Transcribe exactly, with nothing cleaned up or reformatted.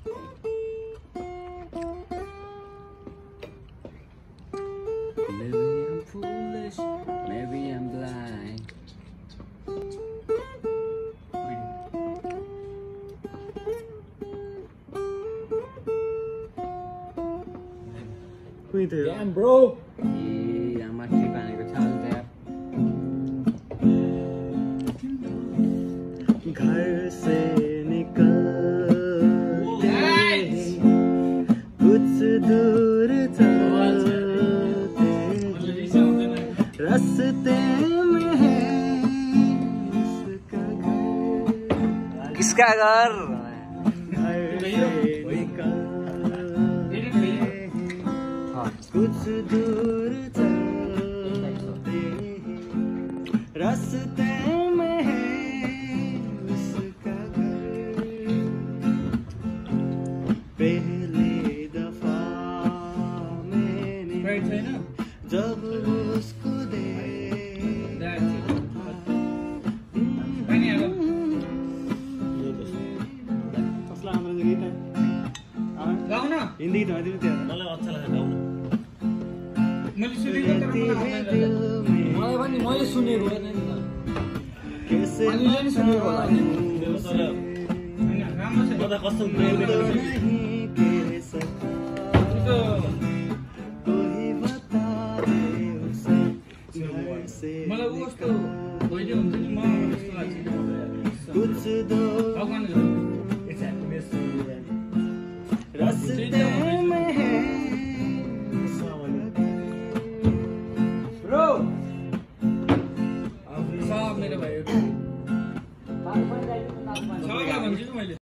Maybe I'm foolish, maybe I'm blind. Damn, bro. Yeah, I'm actually planning to tell them. घर से निकलते कुछ दूर चलते रास्ते में है उसका घर किसका घर? घर से निकलते कुछ दूर चलते रास्ते में है उसका घर पहली दफा मैंने जब उसको देखा कसला हाम्रो गीत गाउँ न हिन्दी गीत भनिदिनु त्यो मलाई अच्छा लाग्छ गाउँ मैले सुनेको तर मलाई पनि मैले सुनेको होइन नि त कैसे अनि सुनेको होला नि राम्रो छ म त कस्तो